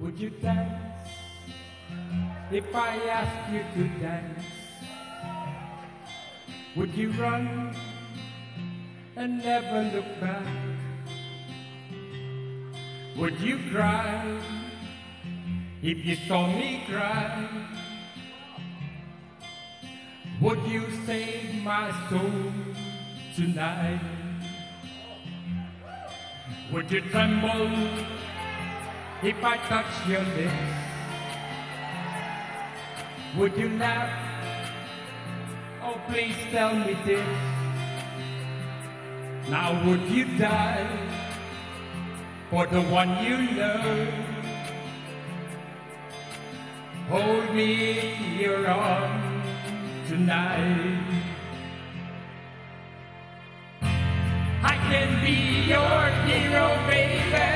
Would you dance if I asked you to dance? Would you run and never look back? Would you cry if you saw me cry? Would you save my soul tonight? Would you tremble if I touch your lips? Would you laugh? Oh, please tell me this. Now would you die for the one you love? Hold me in your arms tonight. I can be your hero, baby.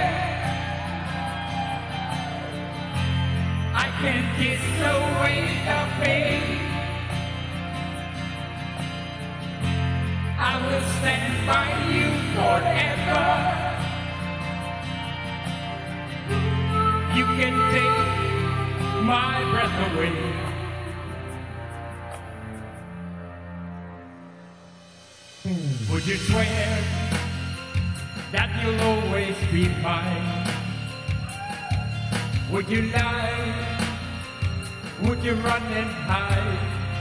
I can kiss away the pain. I will stand by you forever. You can take my breath away. Would you swear that you'll always be mine? Would you lie? Would you run and hide?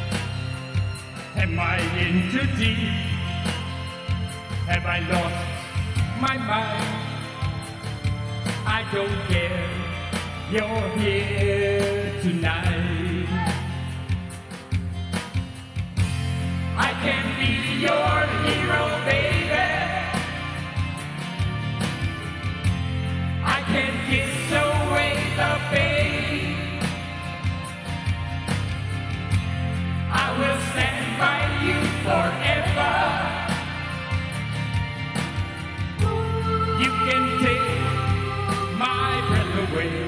Am I in too deep? Have I lost my mind? I don't care, you're here tonight. I can be your hero, baby. I can kiss away the pain. I will stand by you forever. You can take my breath away.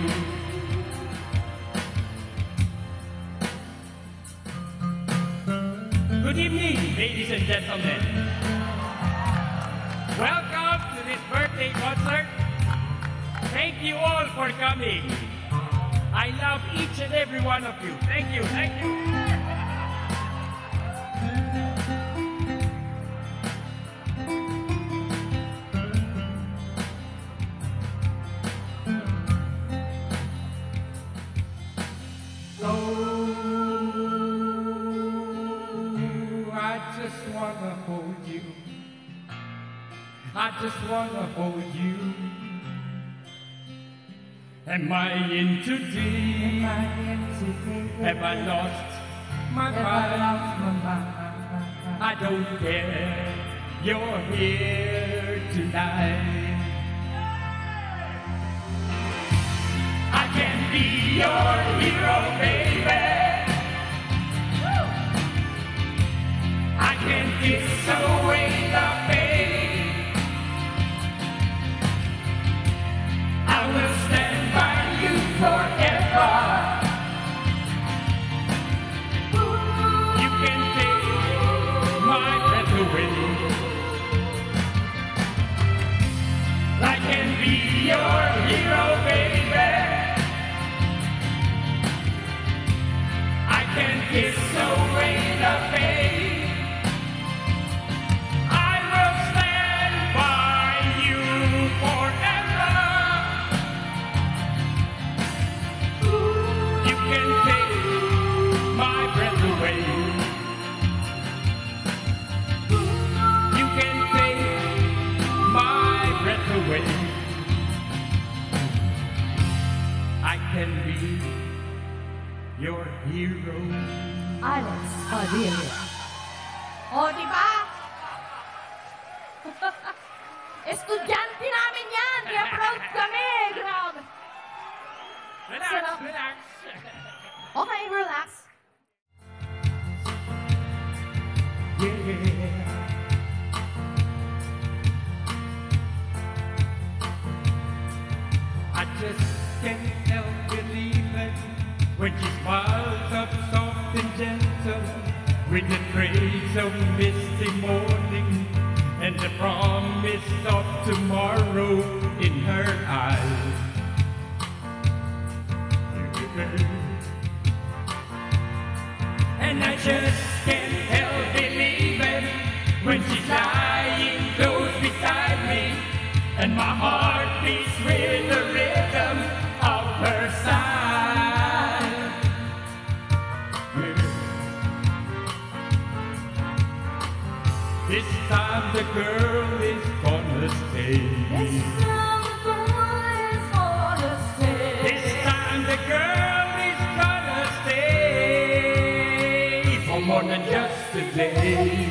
Good evening, ladies and gentlemen. Welcome to this birthday concert. Thank you all for coming. I love each and every one of you. Thank you, thank you. I just wanna hold you. Am I in too deep? Have I lost my mind? I don't care, you're here tonight. I can be your hero, baby. I can kiss away the pain. I will stand by you forever. You can take my breath away. I can be your hero, baby. I can kiss away the pain. I will stand by you forever. You can take my breath away. You can take my breath away. I can be your hero. Alex Padilla. O, di ba? Estudyante namin yan! Kaya proud kami! Grabe! Relax, Sarap. relax. Okay, relax. Yeah. I just can't help believing when she smiles up soft and gentle with the trace of misty morning and the promise of tomorrow in her eyes. girl is gonna stay. This time the girl is gonna stay. This time the girl is gonna stay for more than just a day.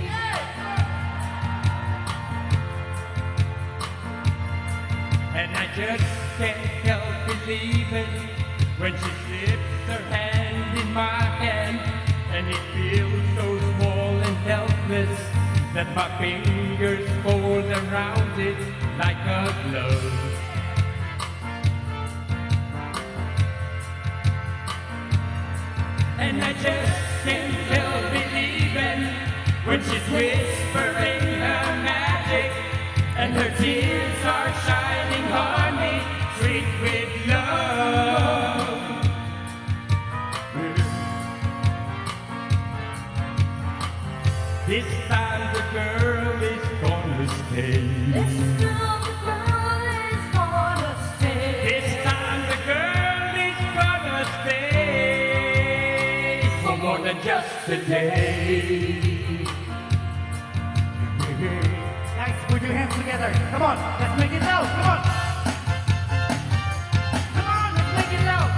And I just can't help believing when she slips her hand in my hand, and it feels so small and helpless that my fingers fold around it like a glove. And I just can't help believing when she's whispering her magic, and her tears are shining honey, sweet with love. This time the girl is gonna stay. This time the girl is gonna stay. This time the girl is gonna stay for more than just a day. Guys, put your hands together. Come on, let's make it loud. Come on. Come on, let's make it loud.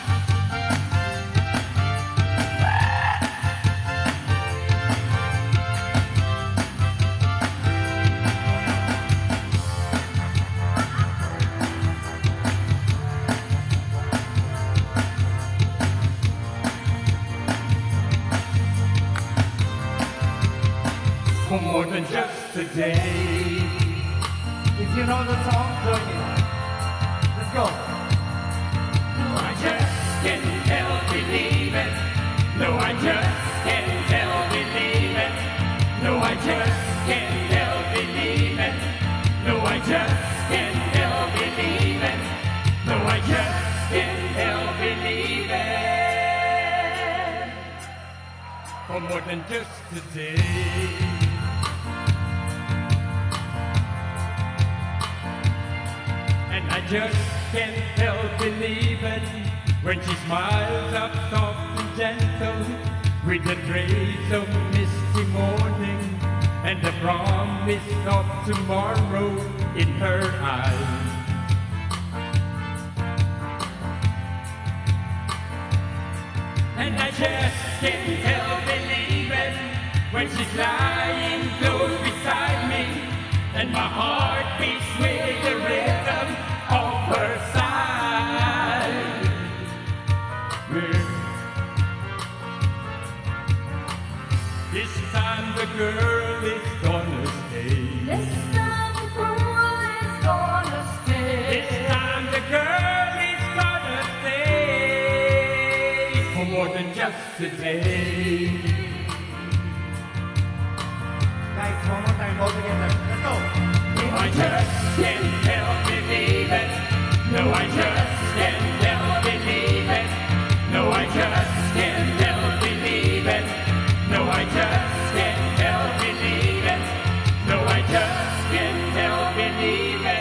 For more than just a day. If you know the song, join in. Let's go. No, I just can't help believing. No, I just can't help believing. No, I just can't help believing. No, I just can't help believing. No, I just can't help believing. For more than just a day. And I just can't help believing when she smiles up soft and gentle with the trace of misty morning and the promise of tomorrow in her eyes. And I just can't help believing when she's lying close beside me and my heart beats with the rhythm of her side. This time the girl is gonna stay. This time the girl is gonna stay. This time the girl is gonna stay for more than just a day. Guys, one more time, all together. Let's go. No, I just can't help believing. No, I just can't help believing. No, I just can't help believing. No, I just can't help believing. No, I just can't help believing.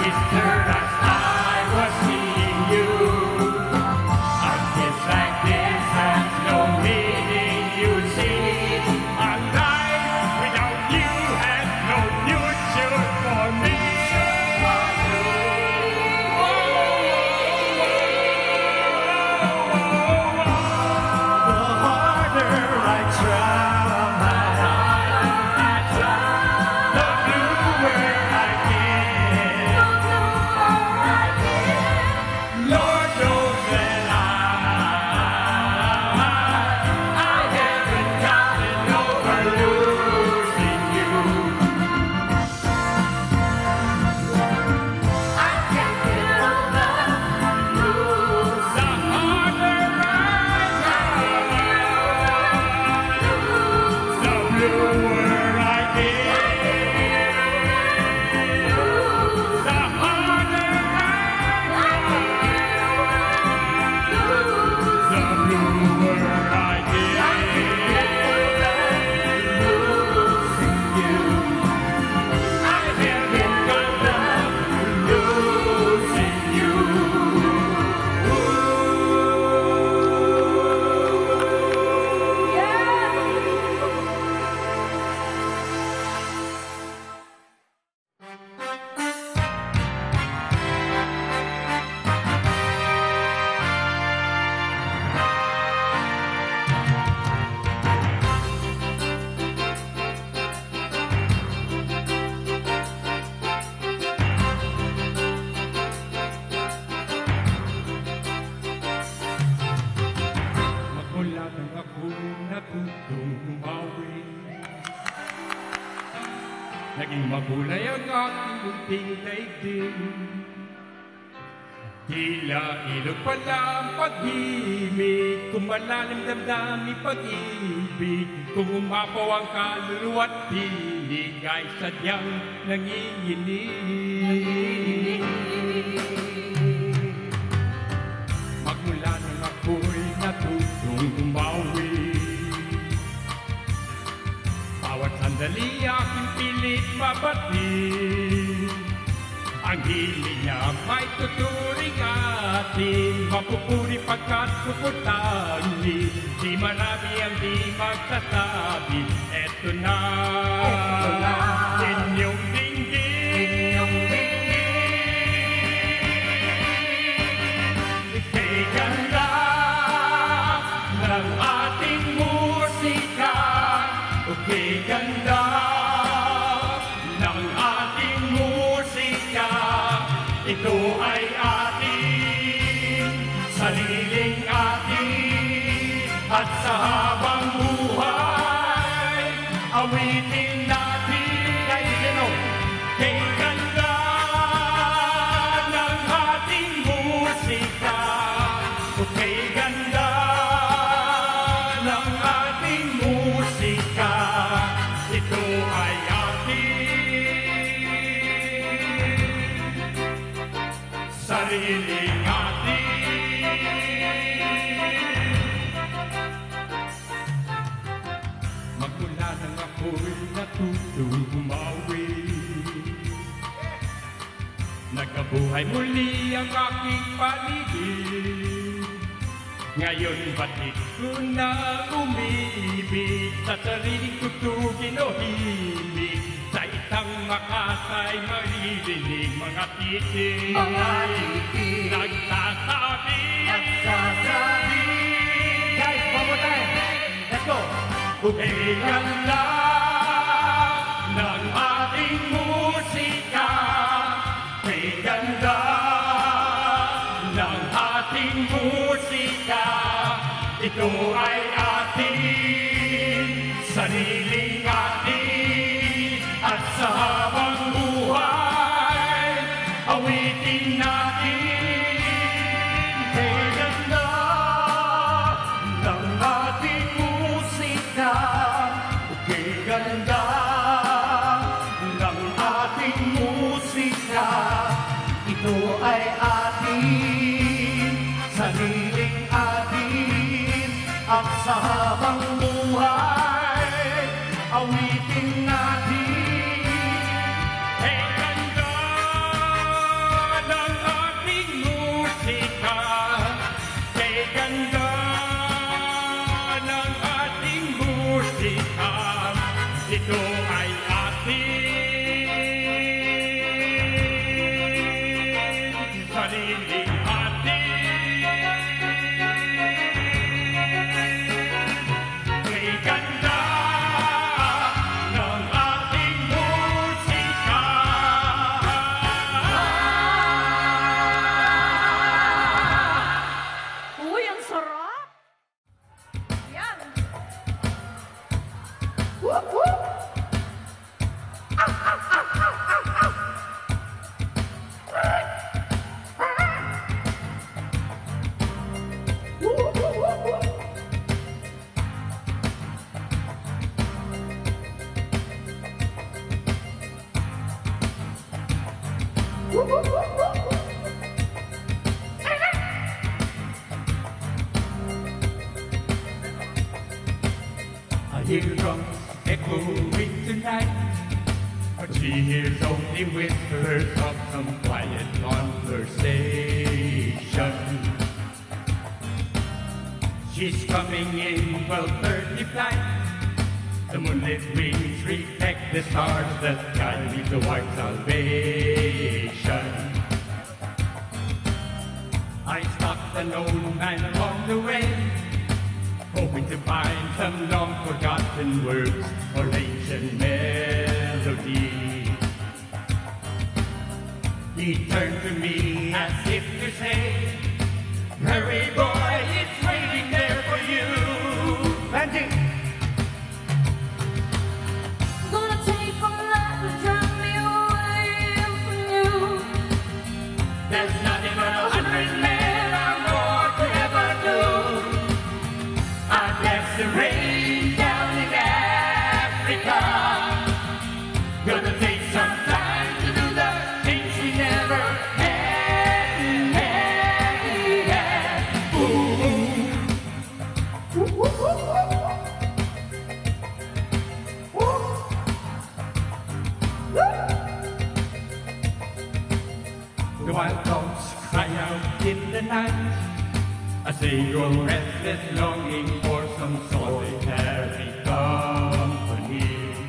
sister, as I was seeing you. A kiss like this has no meaning, you see. A life without you has no future for me. Naging makulay ang aking munting daigdig. Tila ilog pala ang pag-ibig, kung malalim damdamin pag-ibig, kung umapaw ang kaluluwa at tinig, ay sadyang nanginginig. Magmula nang ako'y natutong umawi, bawat sandali aking pilit mabatid. Ang hiling niya may tuturing atin, mapupuri pagkat puputangin. Di marami ang di magsasabi, eto na, inyong dinggin. Ika'y ganda ng ating musika, ika'y ganda ng ating musika. Ito ay ating sariling atin, at sa habang buhay awitin natin ay kay ganda ng ating musika, kay ganda ng ating musika. Ito ay sariling atin. Magmula nang ako'y natutong umawi, nagkabuhay muli ang aking paligid. Ngayon ba't ko na umibig, sa sariling tutugin o himig, sa isang makasay maririnig mga titig, nagsasabi, guys, one more time, let's go. Ika'y ganda ng ating musika, ika'y ganda ng ating musika. Ito ay ating sariling atin, at sa habang buhay awitin natin. Ika'y ganda ng ating musika, ika'y ganda ng ating musika. Ito ay ating sariling atin, at sa habang buhay awitin natin. Hey, ganda ito ay atin, sariling atin. Kay ganda ng ating musika. Uy, ang sarap! Yan! Whoop, whoop! I hear drums echoing tonight, but she hears only whispers of some quiet conversation. She's coming in 12:30 flight. The moonlit wings reflect the stars that guide me towards salvation. I stopped an old man along the way, hoping to find some long-forgotten words or ancient melody. He turned to me as if to say, "Hurry, boy, it's waiting there for you." Landing! Gonna take a lot to drive me away from you. There's nothing but 100 men or more could ever do. I bless the rain down in Africa. Gonna take some time to do the things we never had. Ooh. The wild dogs cry out in the night as they grow restless, longing for some solitary company.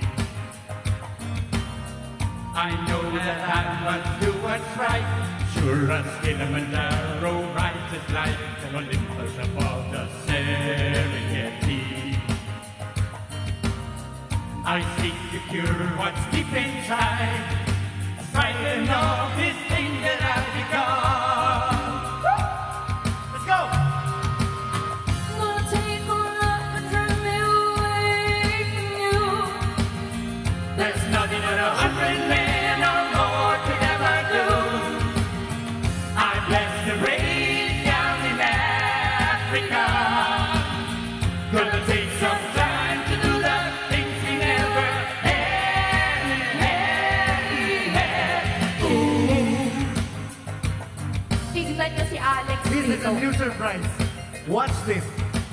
I know that I must do what's right, sure as Kilimanjaro rises like Olympus above the Serengeti. I seek to cure what's deep inside, frightened of this thing that I've become. Let's go! Gonna take a lot to drive me away from you. There's nothing that 100 men or more could ever do. I bless the rain down in Africa. Gonna take some time to do the things we never had. Ooh. Tignan niyo si Alex This is dito. a new surprise. Watch this.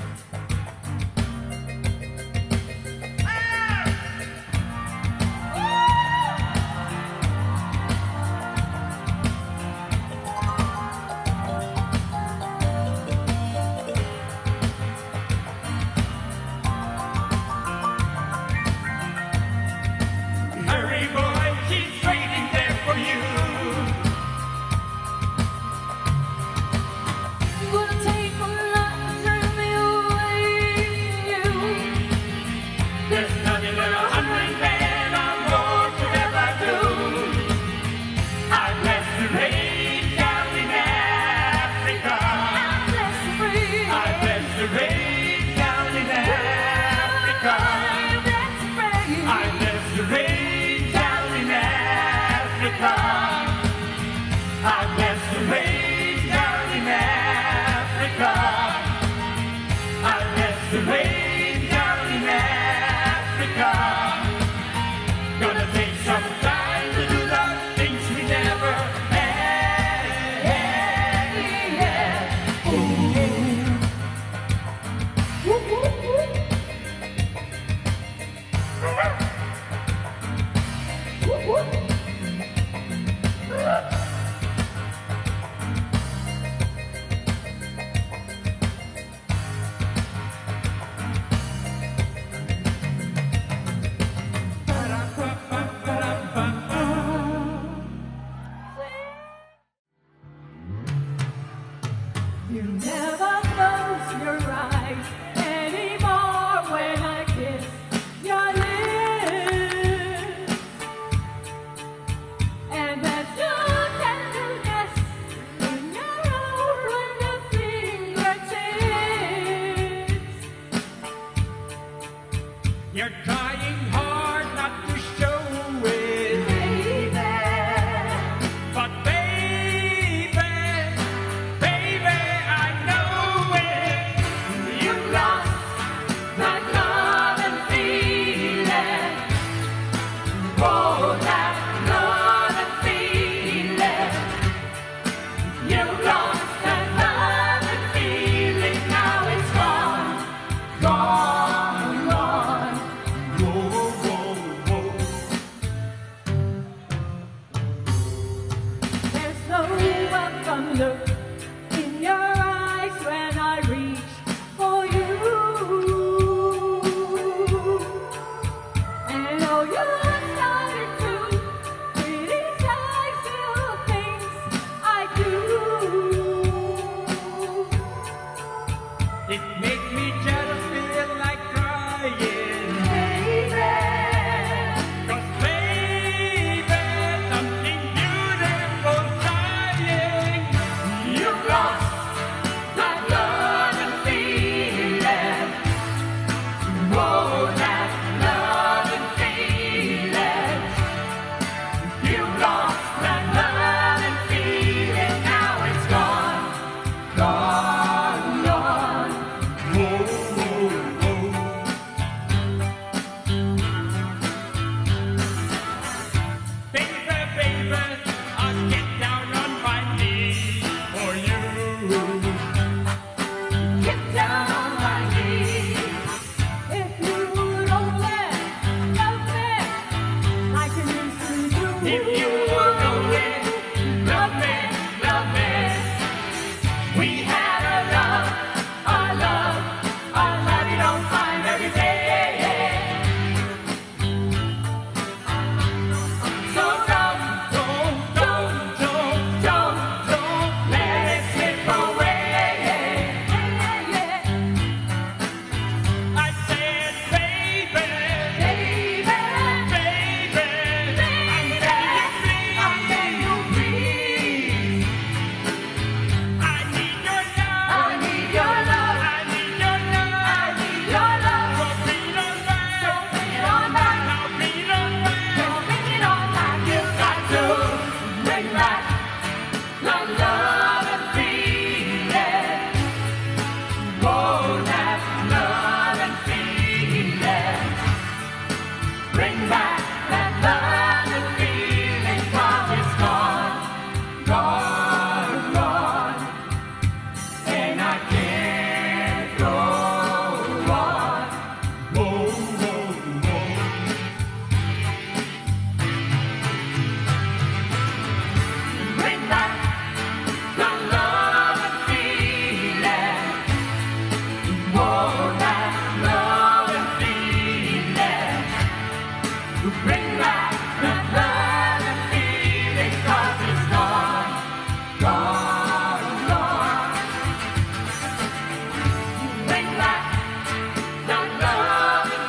Hurry, boy, she's waiting there for you. Gonna take a lot to drive me You never close your eyes anymore when I kiss your lips. And there's no tenderness in your own when the fingertips. You're trying hard not to show it, Baby, but baby, baby, I know it. you lost that love and feeling. Oh, that love and feeling. You lost that love and feeling. Now it's gone, gone, gone. Whoa, whoa, whoa. There's no welcome look in your eyes when I reach for you. And oh, you started to criticize the things I do. It makes me just feel like crying. Baby, 'Cause baby, something beautiful dying. you lost that love and feeling. Oh, that love and feeling. You lost that love and feeling. Now it's gone, gone, gone. Whoa, whoa, whoa. Baby, baby, I'll get down on my knees for you. Get down on my knees. If you would only love me like you used to do. If you would only love me, love me. We had a love you don't find every day. So don't let it slip away. I said, baby, Baby, baby, I'm begging you, please. I need your love. I need your love. I need your love. I need your love. So bring it on back. So bring it on back. Now bring it on back. Don't bring it on back. You've got to bring back that love and feeling. Oh, that love and feeling. Bring back that love and feeling. 'Cause it's gone, gone, gone. And I can't go on. Whoa, whoa, whoa. Bring back the love and feeling. Oh, that love and feeling. Bring back that love and feeling. 'Cause it's gone, gone, gone. Bring back that love and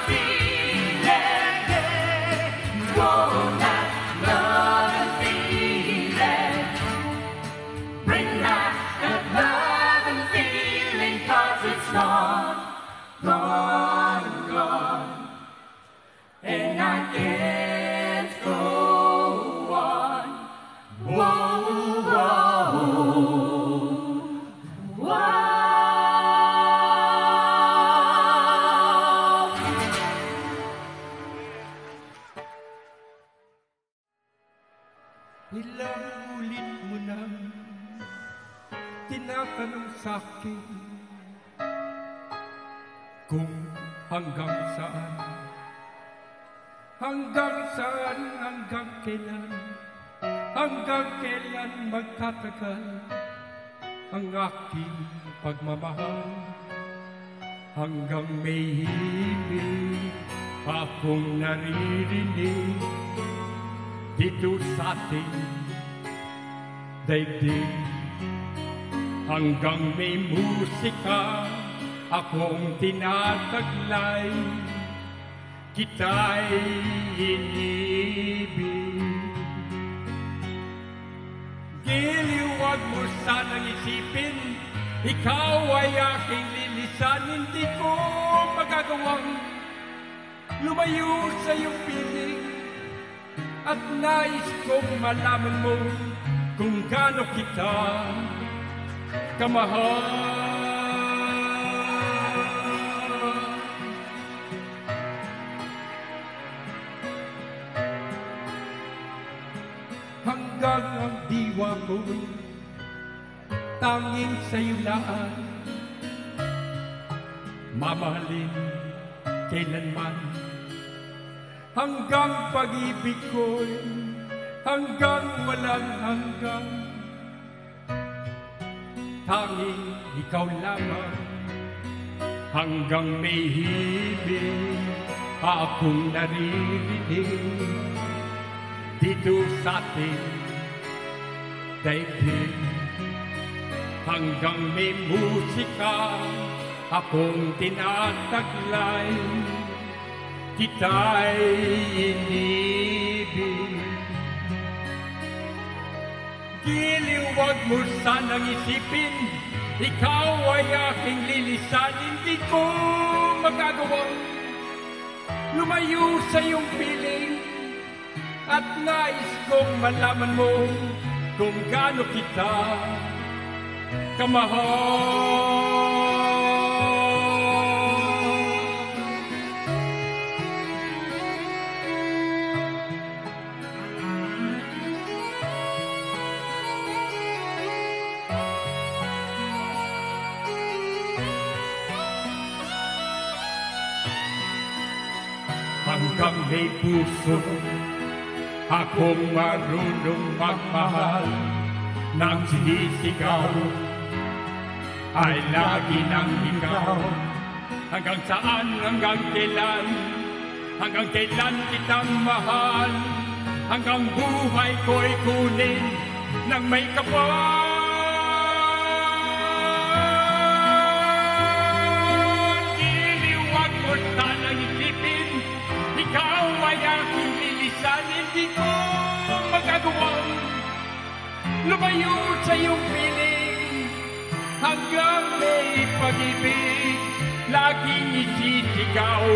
feeling. Oh, that love and feeling. Bring back that love and feeling. 'Cause it's gone, gone, gone. And I can't go on. Whoa, whoa, whoa. Ilang ulit mo nang tinatanong sa'kin kung hanggang saan, hanggang kailan magtatagal ang aking pagmamahal, hanggang may himig akong naririnig dito sa ating daigdig. Hanggang may musika akong tinataglay, kita'y inibig. Giliw, wag mo sanang isipin, ikaw ay aking lilisan. Hindi ko magagawang lumayo sa iyong piling, at nais kong malaman mo kung gaano kita kamahal. Hanggang ang diwa ko'y tanging sa'yo laan, mamahalin kailanman. Hanggang pag-ibig ko'y hanggang walang hanggang, tanging ikaw lamang. Hanggang may himig akong naririnig dito sa ating daigdig. Hanggang may musika akong tinataglay, kita'y inibig. Giliw, wag mo sanang isipin, ikaw ay aking lilisan. Hindi ko magagawang lumayo sa iyong piling, at nais kong malaman mo kung gaano kita kamahal. Hanggang may puso akong marunong magmahal, nang sinisigaw ay lagi nang ikaw. Hanggang saan, hanggang kailan kitang mahal, hanggang buhay ko'y kunin ng may kapal. Iliwag mo sanang isipin, ikaw ay aking lilisan. Hindi ko magagawang lumayo sa iyong piling, hanggang may pag-ibig laging isisigaw,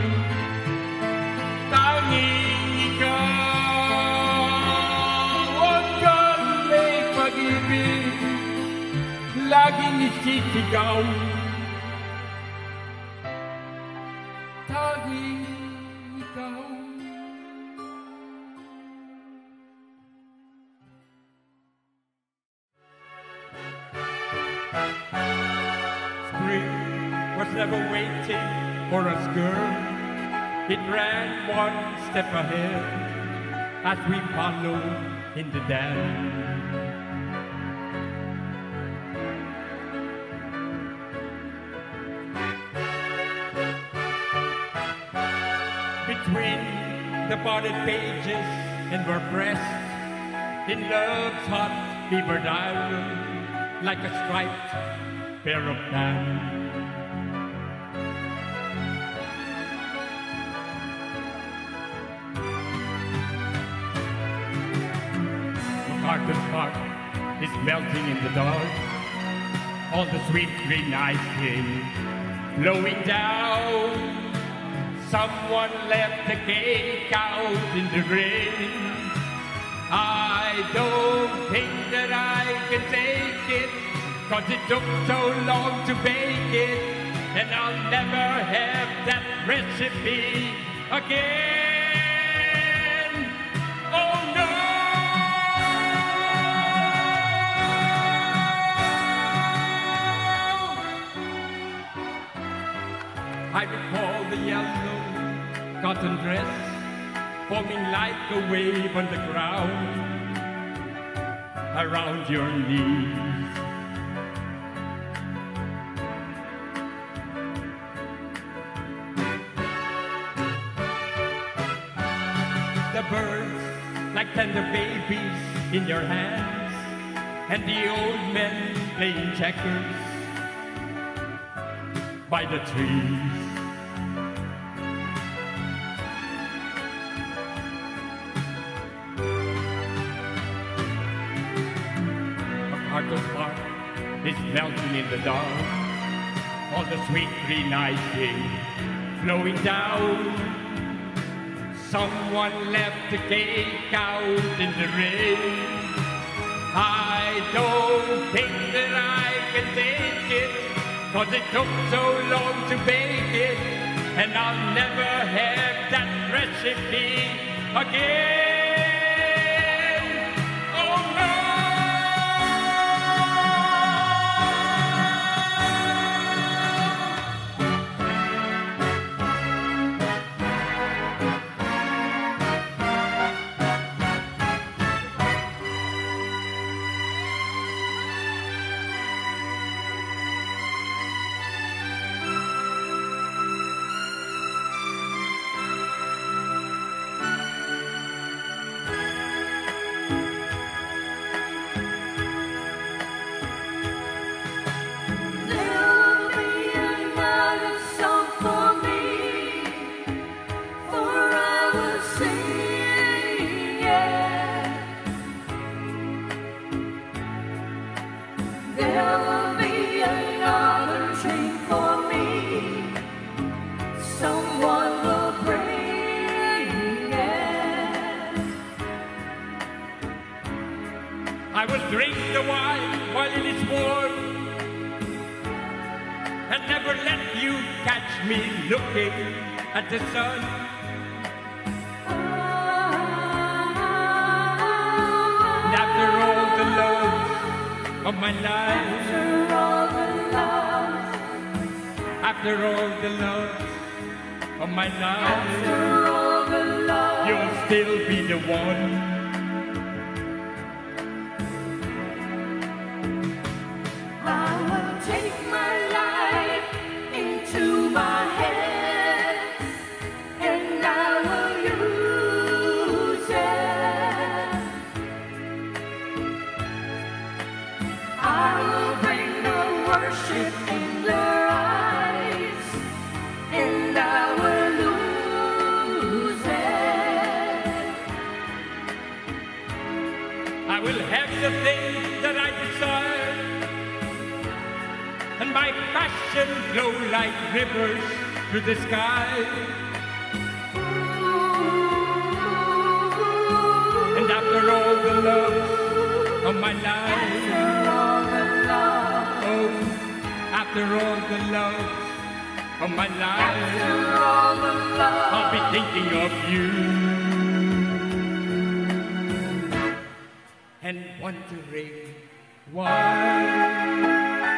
tanging ikaw. Hanggang may pag-ibig laging isisigaw, tanging ikaw. Spring was never waiting for us, girl. It ran one step ahead as we followed in the dance. Between the parted pages and were pressed in love's hot fever diamond, like a striped pair of pants. MacArthur's Park is melting in the dark, all the sweet green ice cream flowing down. Someone left the cake out in the rain. I don't think that I can take it, 'cause it took so long to bake it, and I'll never have that recipe again. Oh no! I recall the yellow cotton dress forming like a wave on the ground around your knees. The birds, like tender babies in your hands, and the old men playing checkers by the trees. MacArthur Park is melting in the dark, all the sweet green icing flowing down. Someone left the cake out in the rain. I don't think that I can take it, 'cause it took so long to bake it, and I'll never have that recipe again. Oh no! I will drink the wine while it is warm, and never let you catch me looking at the sun. And after all the loves of my life, after all the loves of my life, you'll still be the one. In their eyes, and I will lose it. I will have the things that I desire, and my passion flow like rivers through the sky. And after all the love of my life, after all the love of my life, I'll be thinking of you and wondering why.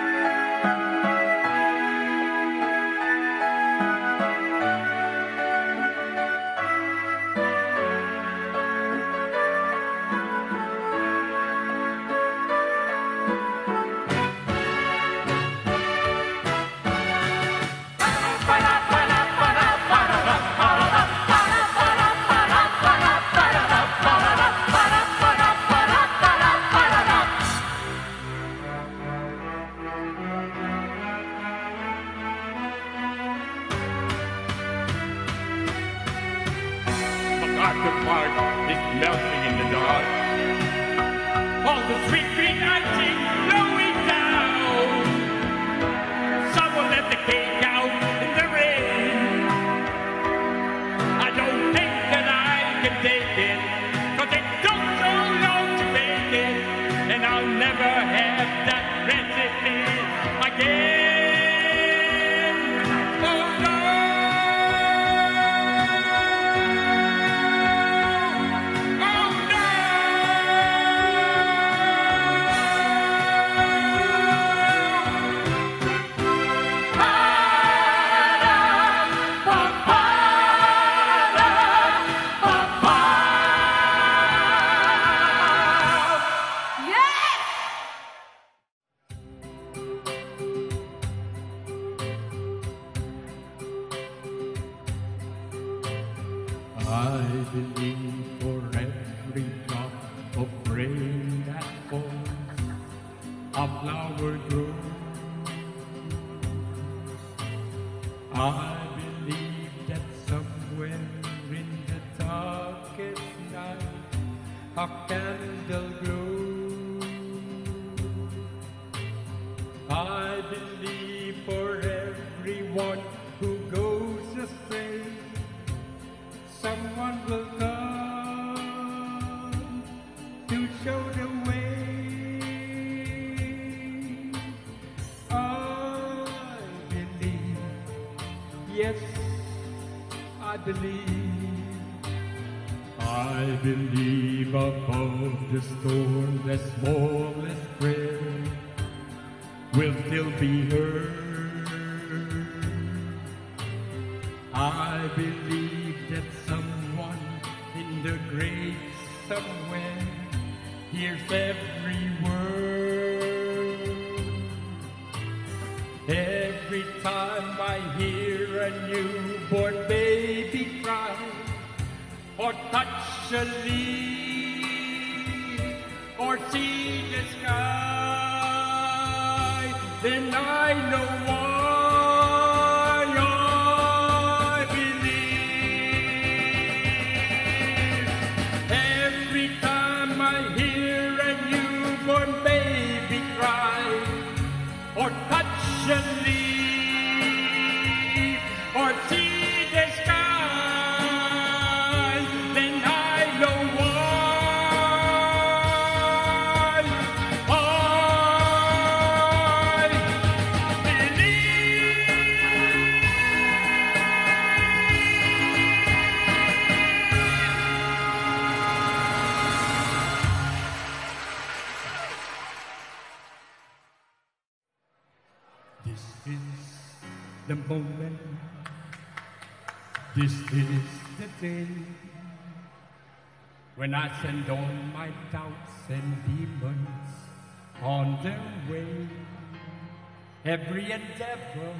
MacArthur Park is melting in the dark, all the sweet green icing flowing down. Someone let the cake out in the rain. I don't think that I can take it, 'cause it took so long to make it, and I'll never have that recipe again. I believe for every drop of rain that falls, a flower grows. I believe that somewhere in the darkest night a candle glows. I believe for everyone who goes astray, someone will come to show the way. I believe, yes, I believe. I believe above the storm, the smallest prayer will still be heard. I believe that someone in the grave somewhere hears every word. Every time I hear a newborn baby cry, or touch a leaf, or see the sky, then I know why I believe. Every time I hear a newborn baby cry, or touch a leaf, or see the sky, the moment, this is the day when I send all my doubts and demons on their way. Every endeavor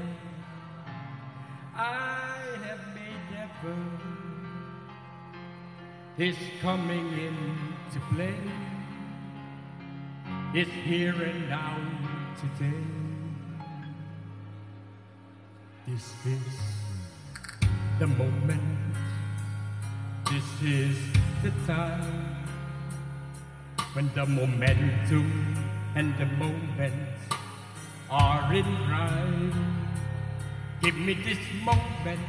I have made ever is coming into play, is here and now today. This is the moment, this is the time, when the momentum and the moment are in rhyme. Give me this moment,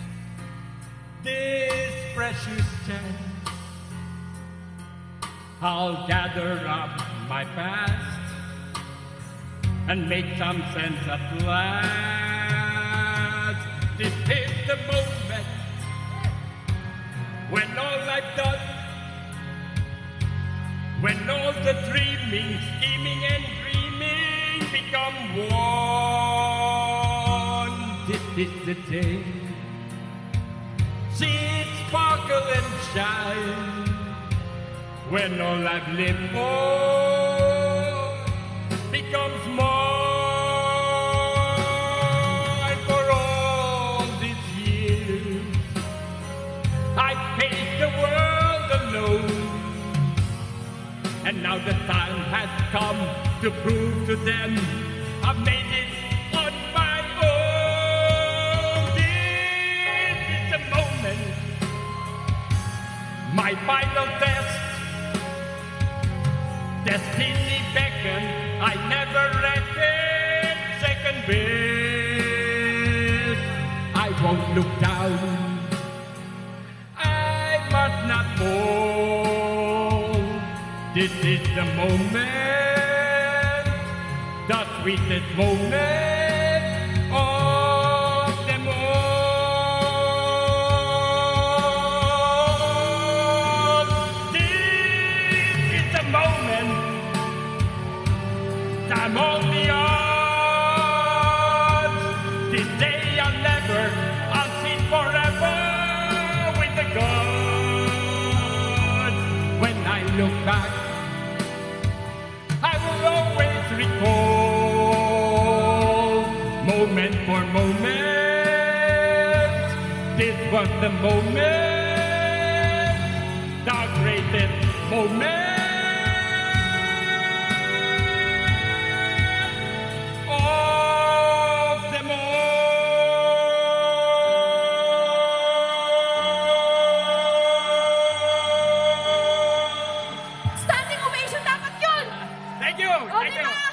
this precious chance. I'll gather up my past and make some sense at last. This is the moment when all I've done, when all the dreaming, scheming and dreaming become one. This is the day. See it sparkle and shine, when all I've lived for becomes more. And now the time has come to prove to them I've made it on my own. This is the moment, my final test. Destiny beckoned, I never reckoned second best. I won't look down, I must not fall. This is the moment, the sweetest moment of them all. This is the moment, time on the odds. This day I'll never, I'll see forever with the God. When I look back, always recall, moment for moment, this was the moment, the greatest moment.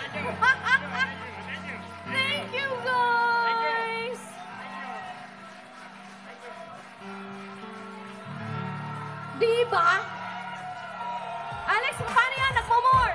Thank you, guys! Diba? Alex, paano yan? Nagmo-more!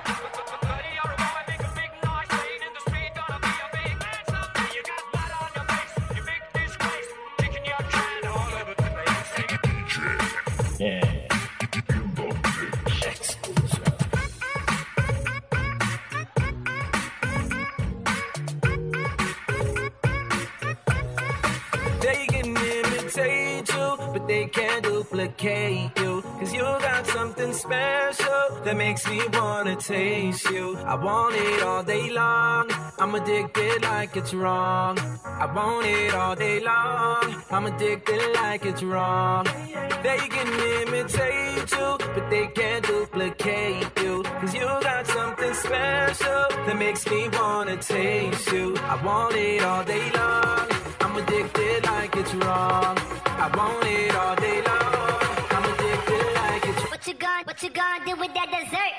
They can imitate you, but they can't duplicate you. Cause you got something special that makes me wanna taste you. I want it all day long, I'm addicted like it's wrong. I want it all day long, I'm addicted like it's wrong. They can imitate you, but they can't duplicate you. Cause you got something special that makes me wanna taste you. I want it all day long, I'm addicted like it's wrong. I want it all day long, I'm addicted like it's wrong. What you gonna do with that dessert?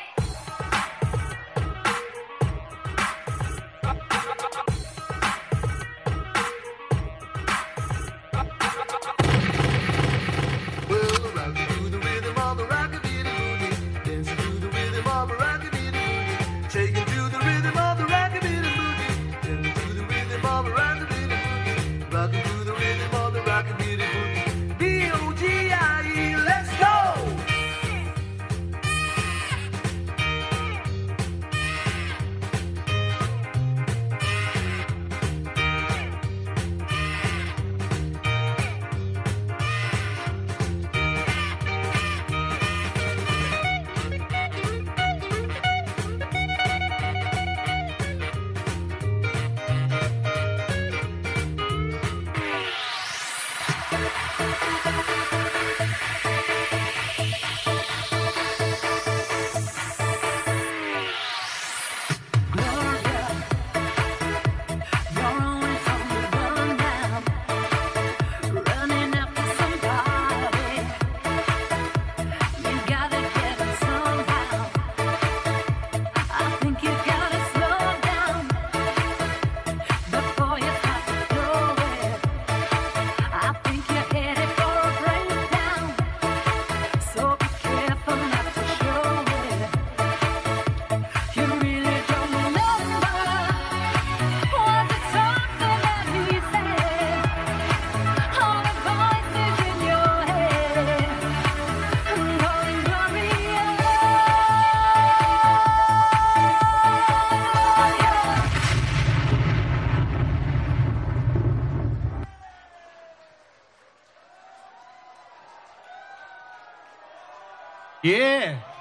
Well, rockin' to the rhythm of the rockabilly-boogie, dancing to the rhythm of the rockabilly-boogie, shaking to the rhythm of the rockabilly-boogie, dancing to the rhythm of the rockabilly-boogie, rockin' to the rhythm of the rockabilly-boogie. B-O-G-I-E, let's go! Yeah.